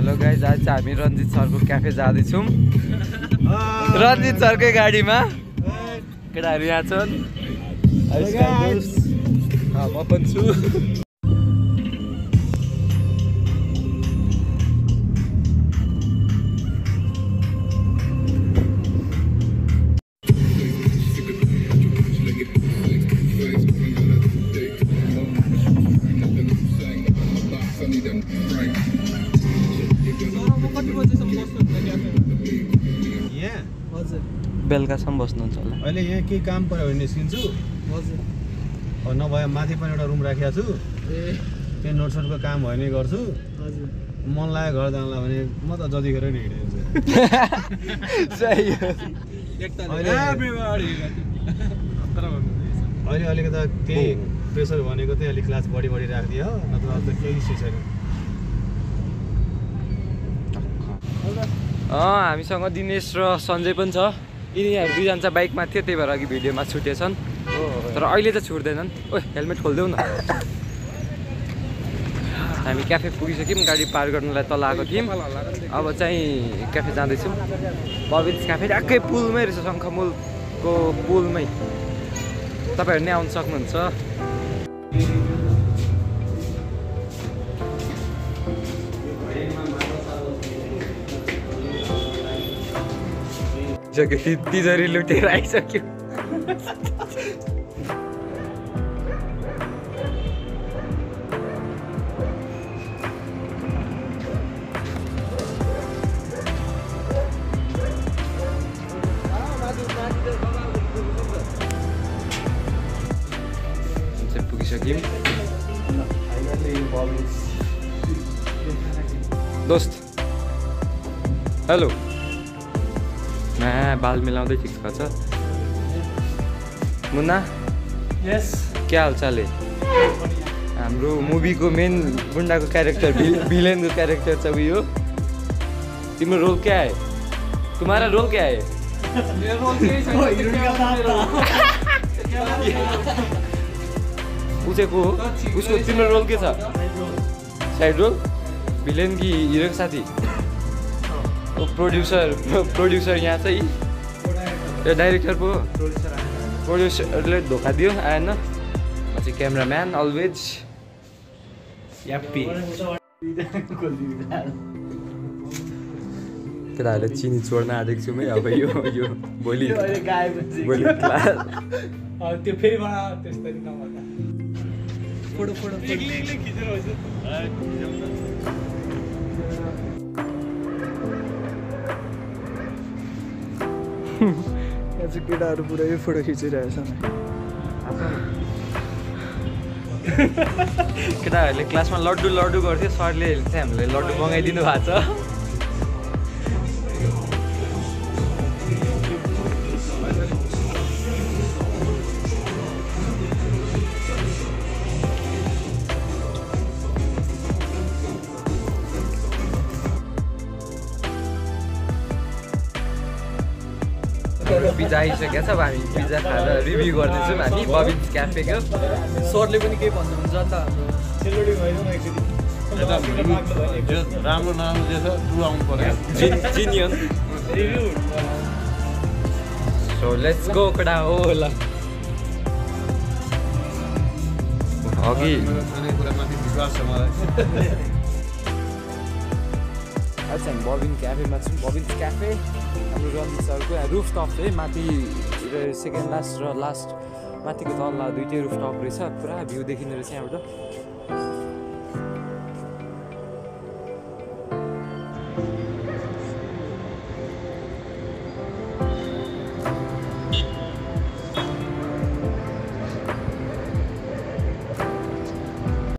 Hello guys, आज चाहिँ हामी रञ्जित सरको क्याफे जाँदैछौँ। रञ्जित सरकै गाडीमा केटाहरू यहाँ छन्। म पनि छु। बेलुकासम्म बस्नुहुन्छ होला। अहिले यहाँ केही काम पर्यो भने निस्किन्छु। हजुर नभए माथि पनि एउटा रुम राखेको छु। त्यही नोटसोटको काम भयो भने गर्छु। हजुर मन लाग्यो घर जानलाई भने म त जतिखेर नि हिँडिदिन्छु। सही हो। अहिले अलिकति त्यही प्रेसर भनेको चाहिँ अलिक क्लास बढी राखिदियो, नत्र त केही छैन। हामीसँग दिनेश र सञ्जय पनि छ। यिनीहरू दुईजना चाहिँ बाइकमा थियो, त्यही भएर अघि भिडियोमा छुटेछन्। तर अहिले त छुट्दैनन्। ओ हेलमेट खोलिदेऊ न। हामी क्याफे पुगिसक्यौँ, गाडी पार गर्नलाई तल आएको थियौँ। अब चाहिँ क्याफे जाँदैछौँ। बबिन्स क्याफे ट्याक्कै पुलमै रहेछ, शङ्खमुलको पुलमै। तपाईँहरू नै आउनु सक्नुहुन्छ। तिजोरी लुटेर आइसक्यो। पुगिसक्यौँ। दोस्त हेलो। बाल मिलाउँदै ठिक छ। मुन्ना यस के हाल चाल है? हाम्रो मुभीको मेन गुन्डाको क्यारेक्टर, भिलेनको क्यारेक्टर छ उयो। तिम्रो रोल क्या है? तुम्हारा रोल क्या है? पूछेको उसको तिम्रो रोल के छ? Side role? भिलेन कि हिरोको साथी? प्रोड्युसर यहाँ चाहिँ यो डाइरेक्टर पो। प्रोड्युसरले धोका दियो, आएन। म चाहिँ क्यामराम्यान अलवेज। केटाहरूले चिनी छोड्न आँटेको छु। अब यो भोलि क्लास त्यो फेरि फोटो यहाँ चाहिँ केटाहरू पुरै फोटो खिचिरहेछन्। केटाहरूले क्लासमा लड्डु गर्थ्यो, सरले चाहिँ हामीलाई लड्डु मगाइदिनु भएको छ। पिज्जा आइसकेको छ। अब हामी पिज्जा खाएर रिभ्यू गर्दैछौँ हामी बबिन्स क्याफेको। सरले पनि केही भन्नुहुन्छ नि त? राम्रो नराम्रो छ टु आउनु पर्यो। जिनियन। सो लेट्स गो कडा हो ल। अघि खानेकुरामाथि विश्वास छ मलाई। आज हामी बबिन क्याफेमा छौँ। बबिन्स क्याफे हाम्रो रञ्जित सरको रुफ टप चाहिँ माथि सेकेन्ड लास्ट र लास्ट माथिको तल दुइटै रुफ टप रहेछ। पुरा भ्यू देखिने रहेछ यहाँबाट।